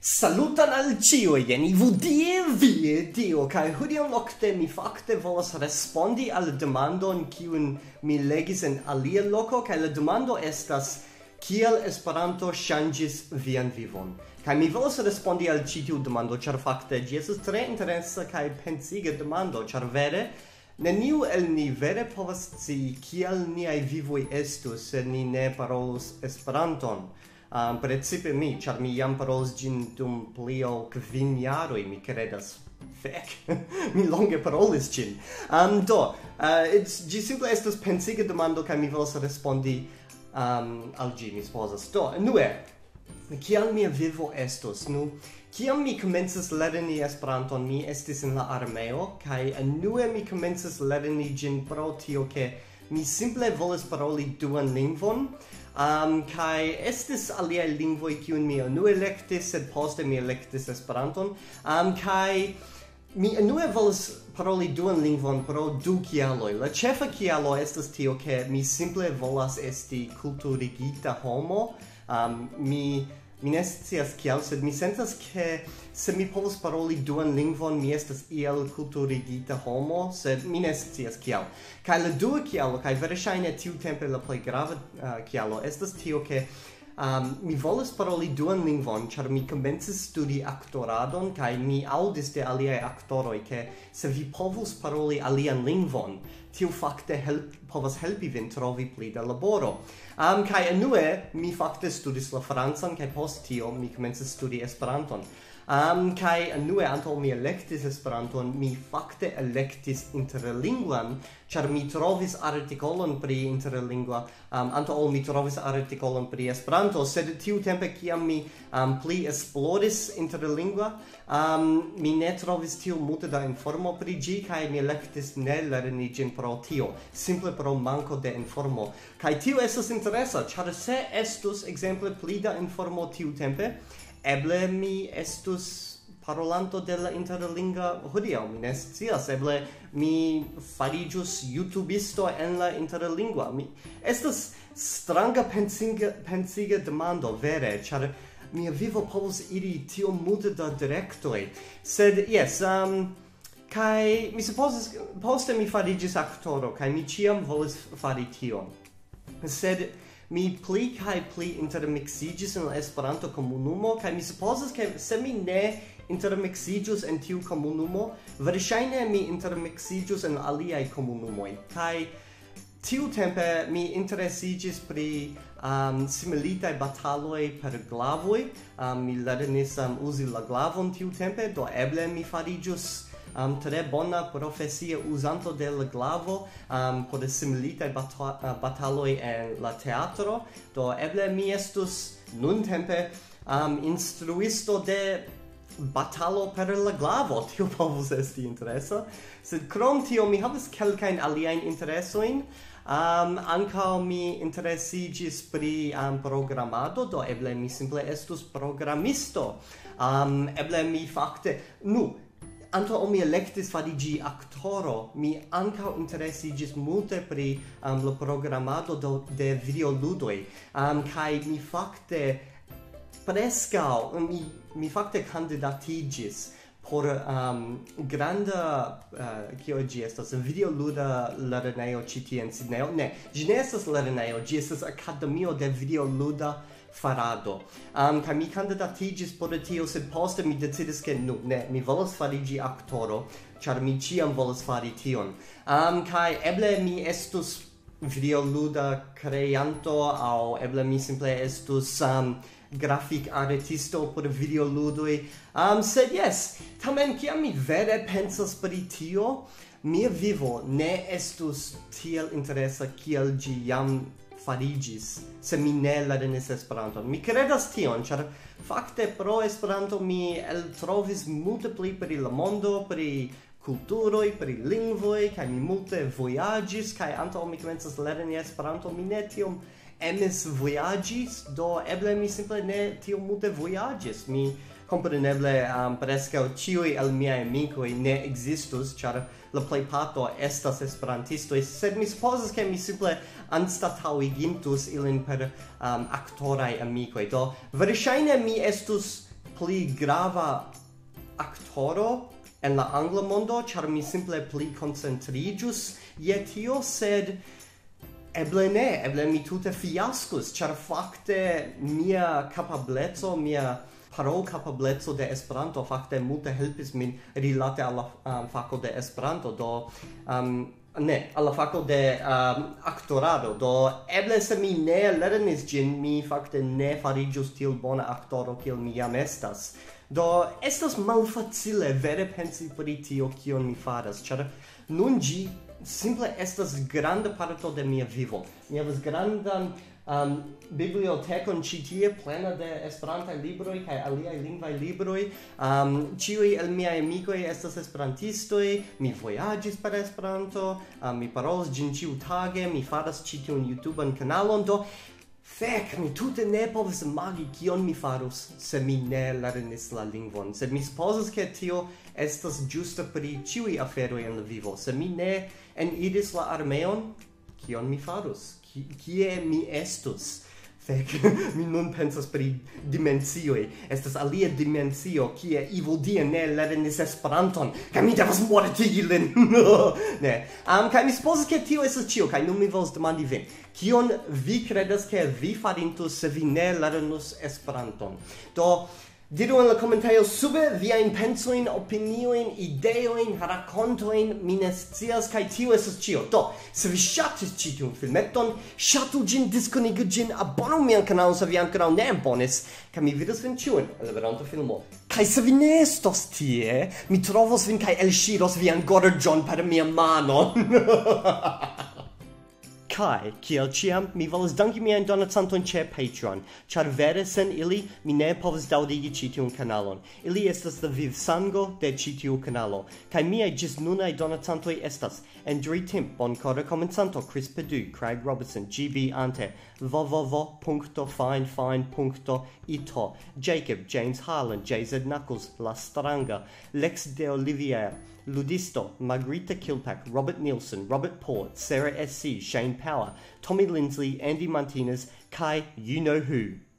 Salutan al ciui, jen video, kai hodiaŭ nokte mi fakte volas respondi al demandon kiun mi legis en alia loko, kai la demando estas kiel Esperanto ŝanĝis vian vivon. Kai mi volas respondi al ĉi tiu demando, ĉar fakte ĝi estas tre interesa kaj pensiga demando, ĉar vere neniu el ni vere povas scii kiel niaj vivoj estus se ni ne parolus Esperanton. Precipe mi, char mi jam parolas gin dum pli ol 5 jaroj, mi kredas. Fek, mi longe parolis gin. Ĝi simple estas pensiga demando kaj mi volas respondi al ĝi, mi supozas. Do, unue, kiel mia vivo estus? Nu, kiam mi komencis lerni Esperanton, mi estis en la armeo, kaj unue mi komencis lerni ĝin pro tio, ke mi simple volis paroli duan lingvon, kai estis aliaj lingvoj kiujn mi unue elektis, sed poste mi elektis Esperanton, kai mi unue volis paroli duan lingvon pro du kialoj. La ĉefa kialo estas tio, ke mi simple volas esti kulturigita homo. Mi ne scias kial, sed mi sentas ke se mi povus paroli duan lingvon, mi estas iel kulturigita homo, sed mi ne scias kial. Kaj la dua kialo, kaj verŝajne tiutempe la plej grava kialo, estas tio, ke mi volas paroli duan lingvon, ĉar mi komencis studi aktoradon, kaj mi aŭdis de aliaj aktoroj, ke se vi povus paroli alian lingvon, tiu fakte povas helpi vin trovi pli da laboro. Kaj unue mi fakte studis la francan, kaj post tio mi komencis studi Esperanton. Kai unue antaŭ mi elektis Esperanton, mi fakte elektis interlinguan, ĉar mi trovis artikolon pri interlingua, antaŭ ol mi trovis artikolon pri Esperanto, sed tiutempe kiam mi pli esploris interlingua, mi ne trovis tiom multe da informo pri ĝi, kaj mi elektis ne lerni ĝin pro tio, simple pro manko de informo. Kaj tio estas interesa, ĉar se estus ekzemple pli da informo tiutempe, eble mi estus parolanto de la interlingua hodiaŭ, mi ne scias, eble mi fariĝus YouTubisto en la interlingua. Estas stranga pensiga demando, vere, ĉar mia vivo povus iri tiom multe da direktoj. Sed jes, kaj mi supozas, poste mi fariĝis aktoro, kaj mi ĉiam volis fari tion. Sed mi pli kaj pli intermiksiĝis en la Esperanto komunumo, kaj mi supozas, ke se mi ne intermiksiĝus en tiu komunumo, verŝajne mi intermiksiĝus en aliaj komunumoj. Kaj tiutempe mi interesiĝis pri similitaj bataloj per glavoj. Mi lernis uzi la glavon tiutempe, do eble mi fariĝus tre bona profesia uzanto de la glavo por similitaj bataloj en la teatro. Do eble mi estus nuntempe instruisto de batalo per la glavo, tio povus esti interesa. Sed krom tio mi havas kelkajn aliajn interesojn. Ankaŭ mi interesiĝis pri programado, do eble mi simple estus programisto. Eble mi fakte antaŭ ol mi elektis fariĝi aktoro, mi ankaŭ interesiĝis multe pri la programado de videoludoj, kaj mi fakte preskaŭ mi fakte kandidatiĝis por granda kio ĝi estas videoluda lernejo ĉi tie en Sidnejo. Ne, ĝi ne estas lernejo, ĝi estas akademio de videoluda farado. Kaj mi kandidatiĝis por tio, sed poste mi decidis, ke mi volas fariĝi aktoro, ĉar mi ĉiam volas fari tion. Kaj eble mi estus videoluda kreanto, aŭ eble mi simple estus grafik-artisto por videoludoj. Sed jes, tamen kiam mi vere pensas pri tio, mia vivo ne estus tiel interesa kiel ĝi jam fariĝis, se mi ne lernis Esperanton. Mi kredas tion, ĉar fakte pro Esperanto mi eltrovis multe pli pri la mondo, pri kulturoj, pri lingvoj, kaj mi multe vojaĝis, kaj antaŭ mi komencas lerni Esperanton, mi ne tiom emis vojaĝis, do eble mi simple ne tiom multe vojaĝis. Mi kompreneble preskaŭ ĉiuj el miaj amikoj ne ekzistus, ĉar la plejparto estas esperantistoj, sed mi supozas, ke mi simple anstataŭigintus ilin per aktoraj amikoj. Do verŝajne mi estus pli grava actoro en la angla mondo, char mi simple pli concentrigius je tio, sed eble mi tute fiascus, char facte mia capablezo, mia parol capablezo de Esperanto facte multe helpis min rilate alla faco de Esperanto, do alla faco de actorado, do eble se mi ne lernis gin, mi facte ne farigius til bona actoro kiel mi jam estas. Do estas malfacile vere pensi pri tio kion mi faras, char nun gi simple estas granda parto de mia vivo. Mi havas grandan bibliotecon ci tie plena de esperantaj libroj kaj aliaj lingvaj libroj. Ĉiuj el miaj amikoj estas esperantistoj, mi vojaĝis per Esperanto, mi parolas ĝin ĉiutage, mi faras ĉi tiun YouTuban kanalon, do fek, mi tute ne povas imagi kion mi farus se mi ne lernis la lingvon, sed mi supozas ke tio estas ĝusta pri ĉiuj aferoj en la vivo. Se mi ne eniris la armeon, kion mi farus? Kie mi estus? Fek, mi nun pensas pri dimensioj. Estas alia dimensio, kie Evildea ne lernis Esperanton, kaj mi devas mortigi lin. Ne. Kaj mi supozas ke tio estas ĉio, kaj nun mi volas demandi vin. Kion vi kredas ke vi farintus se vi ne lernus Esperanton? Do, diru en la komentejo sube viajn pensojn, opiniojn, ideojn, rakontojn, mi ne scias, kaj tio estas ĉio. Do, se vi ŝatis ĉi tiun filmeton, ŝatu ĝin, diskonigu ĝin, abonu mian kanalon se vi ankoraŭ ne abonis, kaj mi vidos vin ĉiujn en la venonta filmo. Kaj se vi ne estos tie, mi trovos vin kaj elŝiros vian gorĝon per mia mano. Kai, kiel ciam, mi volas danki miajn donacantojn ĉe Patreon, ĉar vere sen ili mi ne povas daŭrigi ĉi tiun kanalon. Ili estas la vivsango de ĉi tiu kanalo, kaj miaj ĝis nunaj donacantoj estas Andrew Timp, bonkora komencanto, Chris Padu, Craig Robertson, GB Ante, www.finefine.ito, Jacob, James Harlan, JZ Knuckles, La Stranga, Lex de Olivier, Ludisto, Margarita Kilpack, Robert Nielsen, Robert Port, Sarah SC, Shane Power, Tommy Lindsley, Andy Martinez, Kai, you know who.